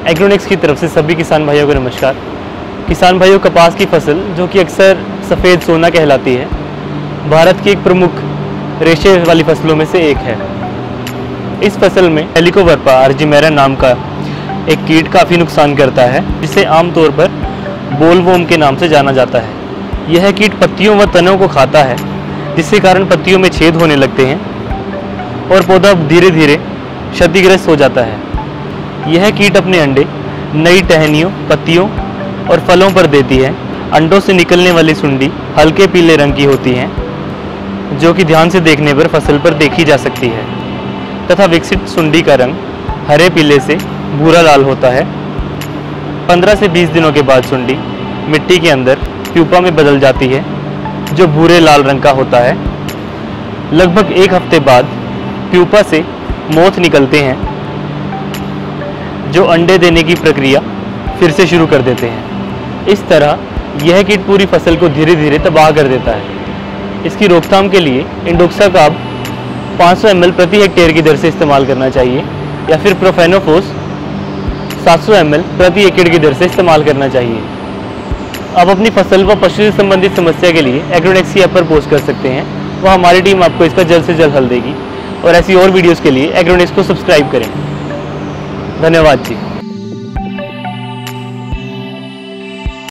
एग्रोनिक्स की तरफ से सभी किसान भाइयों को नमस्कार। किसान भाइयों, कपास की फसल जो कि अक्सर सफ़ेद सोना कहलाती है, भारत की एक प्रमुख रेशे वाली फसलों में से एक है। इस फसल में हेलिकोवर्पा अर्जिमेरा नाम का एक कीट काफ़ी नुकसान करता है, जिसे आमतौर पर बोलवॉर्म के नाम से जाना जाता है। यह कीट पत्तियों व तनों को खाता है, जिसके कारण पत्तियों में छेद होने लगते हैं और पौधा धीरे धीरे क्षतिग्रस्त हो जाता है। यह कीट अपने अंडे नई टहनियों, पत्तियों और फलों पर देती है। अंडों से निकलने वाली सुंडी हल्के पीले रंग की होती हैं, जो कि ध्यान से देखने पर फसल पर देखी जा सकती है, तथा विकसित सुंडी का रंग हरे पीले से भूरा लाल होता है। 15 से 20 दिनों के बाद सुंडी मिट्टी के अंदर प्यूपा में बदल जाती है, जो भूरे लाल रंग का होता है। लगभग एक हफ्ते बाद प्यूपा से मोथ निकलते हैं, जो अंडे देने की प्रक्रिया फिर से शुरू कर देते हैं। इस तरह यह कीट पूरी फसल को धीरे धीरे तबाह कर देता है। इसकी रोकथाम के लिए इंडोक्साकाब 500 ml प्रति हेक्टेयर की दर से इस्तेमाल करना चाहिए, या फिर प्रोफेनोफोस 700 ml प्रति एकड़ की दर से इस्तेमाल करना चाहिए। आप अपनी फसल व पशु से संबंधित समस्या के लिए एग्रोनिक्स की ऐप पर पोस्ट कर सकते हैं। वह हमारी टीम आपको इसका जल्द से जल्द हल देगी। और ऐसी और वीडियोज़ के लिए एग्रोनिक्स को सब्सक्राइब करें। धन्यवाद जी।